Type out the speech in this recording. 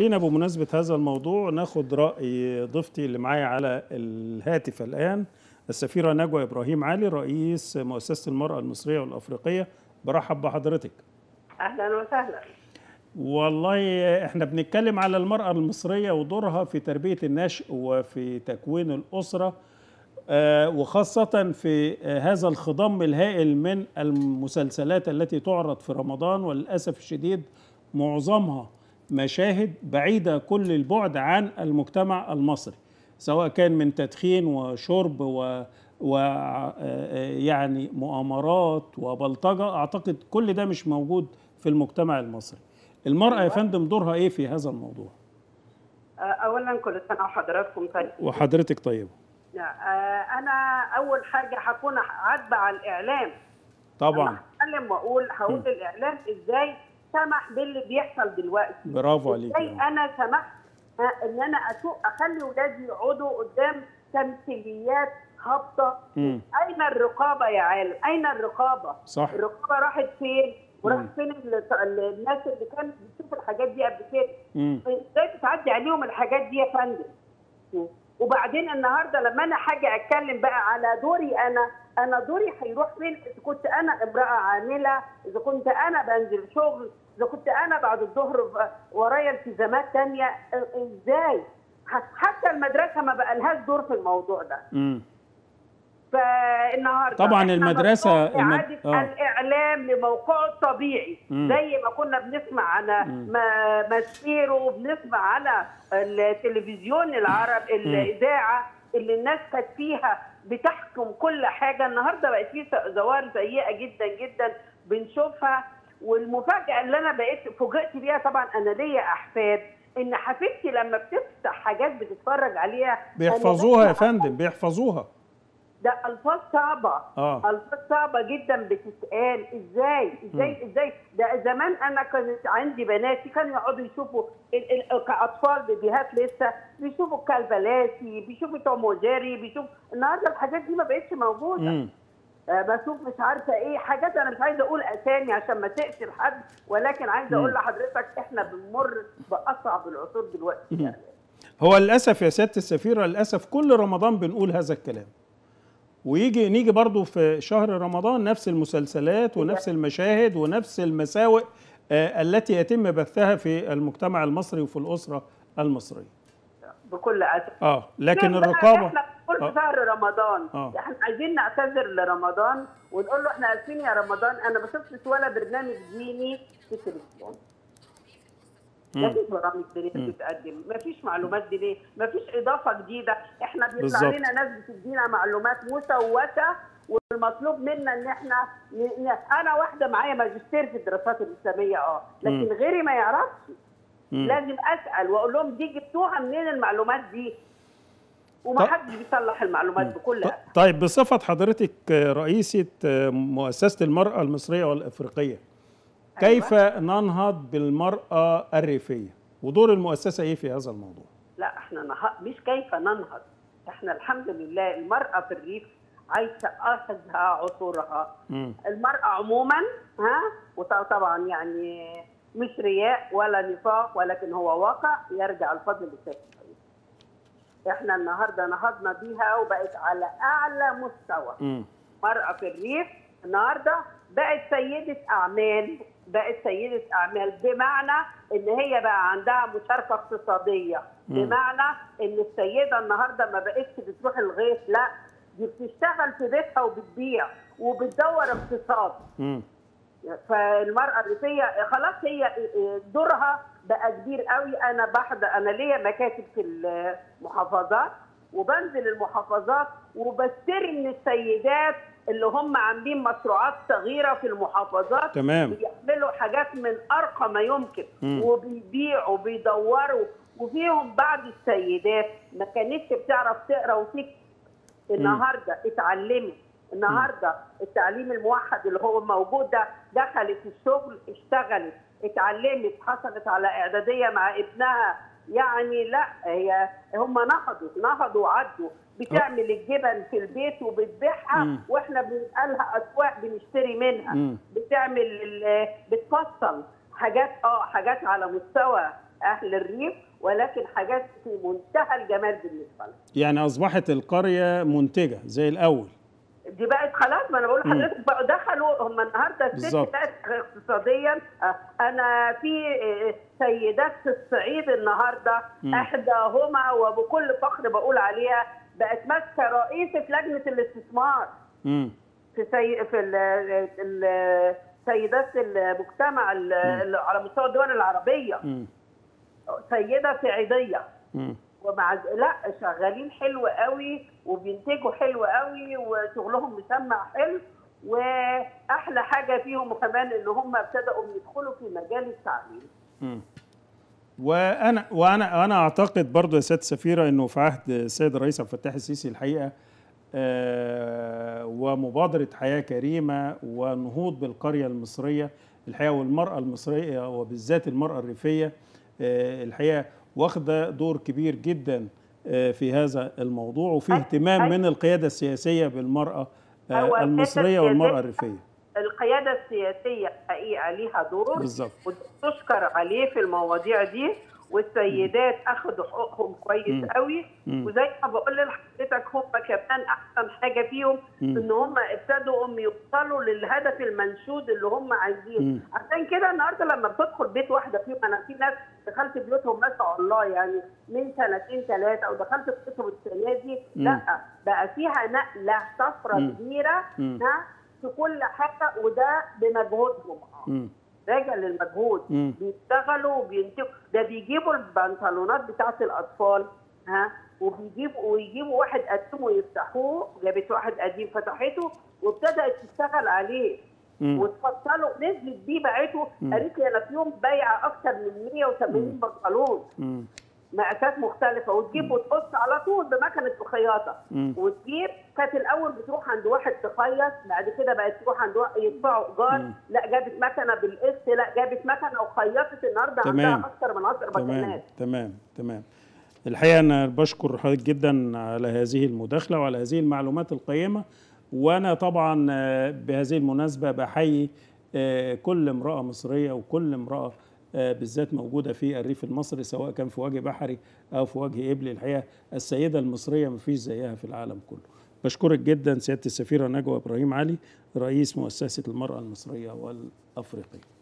خلينا بمناسبة هذا الموضوع ناخد رأي ضيفتي اللي معايا على الهاتف الآن، السفيرة نجوى إبراهيم علي، رئيس مؤسسة المرأة المصرية والأفريقية. برحب بحضرتك. أهلا وسهلا. والله احنا بنتكلم على المرأة المصرية ودورها في تربية النشء وفي تكوين الأسرة، وخاصة في هذا الخضم الهائل من المسلسلات التي تعرض في رمضان، وللأسف الشديد معظمها مشاهد بعيدة كل البعد عن المجتمع المصري، سواء كان من تدخين وشرب ويعني مؤامرات وبلطجة. أعتقد كل ده مش موجود في المجتمع المصري. المرأة يا فندم دورها إيه في هذا الموضوع؟ أولا كل سنة وحضراتكم طيب. وحضرتك طيبة. أنا أول حاجة هكون عاتبة على الإعلام. طبعا. هتكلم هقول الإعلام إزاي سمح باللي بيحصل دلوقتي. برافو عليك. إزاي أنا سمحت إن أنا أخلي ولادي يقعدوا قدام تمثيليات هابطة. أين الرقابة يا عالم؟ أين الرقابة؟ صح. الرقابة راحت فين؟ وراح فين الناس اللي كانت بتشوف الحاجات دي قبل كده؟ ازاي بتعدي عليهم الحاجات دي يا فندم؟ وبعدين النهارده لما انا حاجه اتكلم بقى على دوري انا دوري هيروح فين؟ اذا كنت انا امراه عامله، اذا كنت انا بنزل شغل، اذا كنت انا بعد الظهر ورايا التزامات ثانيه، ازاي؟ حتى المدرسه ما بقى لهاش دور في الموضوع ده. فالنهارده طبعا المدرسه الاعلام لموقعه الطبيعي، زي ما كنا بنسمع على ماسبيرو وبنسمع على التلفزيون العربي الاذاعه اللي الناس كانت فيها بتحكم كل حاجه. النهارده بقت في ظواهر سيئه جدا جدا بنشوفها. والمفاجاه اللي انا فوجئت بيها، طبعا انا ليا احفاد، ان حفيدتي لما بتفتح حاجات بتتفرج عليها بيحفظوها يا فندم، بيحفظوها. ده الفاظ صعبه. الفاظ صعبه جدا بتتقال. ازاي ده زمان انا كانت عندي بناتي كانوا يقعدوا يشوفوا كاطفال بيبيهات لسه بيشوفوا الكلبلاسي، بيشوفوا توم وجيري، بيشوفوا. النهارده الحاجات دي ما بقتش موجوده. بشوف مش عارفه ايه حاجات، انا مش عايزه اقول اسامي عشان ما تقفش لحد، ولكن عايزه اقول لحضرتك احنا بنمر باصعب العصور دلوقتي. يعني هو للاسف يا سياده السفيره، للاسف كل رمضان بنقول هذا الكلام، نيجي برضو في شهر رمضان نفس المسلسلات ونفس المشاهد ونفس المساوئ التي يتم بثها في المجتمع المصري وفي الأسرة المصرية بكل أسف. لكن الرقابة احنا كل شهر رمضان احنا عايزين نعتذر لرمضان ونقول له احنا اسفين يا رمضان، انا ما شفتش ولا برنامج ديني في التلفزيون. مفيش برامج دينيه بتتقدم، مفيش معلومات دينيه، مفيش اضافه جديده. احنا بيطلع لنا ناس بتدينا معلومات مسوسه، والمطلوب منا ان احنا انا واحده معايا ماجستير في الدراسات الاسلاميه لكن غيري ما يعرفش. لازم اسال واقول لهم دي جبتوها منين المعلومات دي؟ ومحدش بيصلح المعلومات بكل اسف. طيب، بصفه حضرتك رئيسه مؤسسه المراه المصريه والافريقيه، كيف ننهض بالمرأة الريفية؟ ودور المؤسسة ايه في هذا الموضوع؟ لا احنا مش كيف ننهض، احنا الحمد لله المرأة في الريف عايشة أسعد عصورها. المرأة عموما وطبعا يعني مش رياء ولا نفاق، ولكن هو واقع يرجع الفضل للسيد. احنا النهارده نهضنا بيها وبقت على أعلى مستوى. مرأة في الريف النهارده بقت سيدة أعمال، بمعنى إن هي بقى عندها مشاركة اقتصادية، بمعنى إن السيدة النهارده ما بقتش بتروح الغيط، لا دي بتشتغل في بيتها وبتبيع وبتدور اقتصاد. فالمرأة الريفية خلاص هي دورها بقى كبير قوي. أنا ليا مكاتب في المحافظات وبنزل المحافظات وبستلم من السيدات اللي هم عاملين مشروعات صغيره في المحافظات. تمام. بيعملوا حاجات من ارقى ما يمكن وبيبيعوا وبيدوروا، وفيهم بعض السيدات ما كانتش بتعرف تقرا وتكتب، النهارده اتعلمت. النهارده التعليم الموحد اللي هو موجود ده دخلت الشغل، اشتغلت، اتعلمت، حصلت على اعداديه مع ابنها. يعني لا هم نهضوا وعدوا. بتعمل الجبن في البيت وبتبيعها واحنا بنسالها اسواق بنشتري منها. بتعمل بتفصل حاجات على مستوى اهل الريف، ولكن حاجات في منتهى الجمال بالنسبه لهم. يعني اصبحت القريه منتجه زي الاول. دي بقت خلاص، ما انا بقول لحضرتك بقوا دخلوا هم النهارده الست بقت اقتصاديا. انا في سيدات في الصعيد النهارده احداهما وبكل فخر بقول عليها بقت ماسكه رئيسه لجنه الاستثمار في سيدات المجتمع على مستوى الدول العربيه. سيده صعيديه ومع لا شغالين حلو قوي وبينتجوا حلو قوي وشغلهم مسمع حلو، واحلى حاجه فيهم كمان ان هم ابتدأوا يدخلوا في مجال التعليم. وانا اعتقد برضو يا سياده السفيره انه في عهد السيد الرئيس عبد الفتاح السيسي الحقيقه ومبادره حياه كريمه ونهوض بالقريه المصريه الحقيقه، والمراه المصريه وبالذات المراه الريفيه الحقيقه واخده دور كبير جدا في هذا الموضوع، وفيه اهتمام من القياده السياسيه بالمراه المصريه والمراه الريفيه. القياده السياسيه حقيقه ليها دور بالظبط، وتشكر عليه في المواضيع دي، والسيدات اخذوا حقوقهم كويس قوي. وزي ما بقول لحضرتك هم كمان احسن حاجه فيهم ان هم ابتدوا يوصلوا للهدف المنشود اللي هم عايزينه. عشان كده النهارده لما بتدخل بيت واحده فيهم، انا في ناس دخلت بيوتهم ما شاء الله يعني من سنتين ثلاثه او دخلت بيتهم السنه دي، لا بقى فيها نقله طفره كبيره في كل حاجه، وده بمجهودهم. راجع للمجهود، بيشتغلوا وبينتجوا. ده بيجيبوا البنطلونات بتاعت الاطفال ويجيبوا واحد قديم ويفتحوه، جابت واحد قديم فتحته وابتدت تشتغل عليه وتفصله، نزلت بيه باعته. قالت لي انا في يوم بايعه اكثر من 180 بنطلون مقاسات مختلفه، وتجيب وتقص على طول بمكنه الخياطه وتجيب. كانت الاول بتروح عند واحد تخيط، بعد كده بقت تروح عند واحد يدفعوا ايجار، لا جابت مكنه بالقسط، لا جابت مكنه وخيطت. النهارده عندها اكثر من 10 مكنات. تمام. الحقيقه انا بشكر حضرتك جدا على هذه المداخله وعلى هذه المعلومات القيمه، وانا طبعا بهذه المناسبه بحيي كل امراه مصريه وكل امراه بالذات موجودة في الريف المصري، سواء كان في وجه بحري أو في وجه قبلي. الحقيقة السيدة المصرية مفيش زيها في العالم كله. بشكرك جدا سيادة السفيرة نجوى إبراهيم علي، رئيس مؤسسة المرأة المصرية والأفريقية.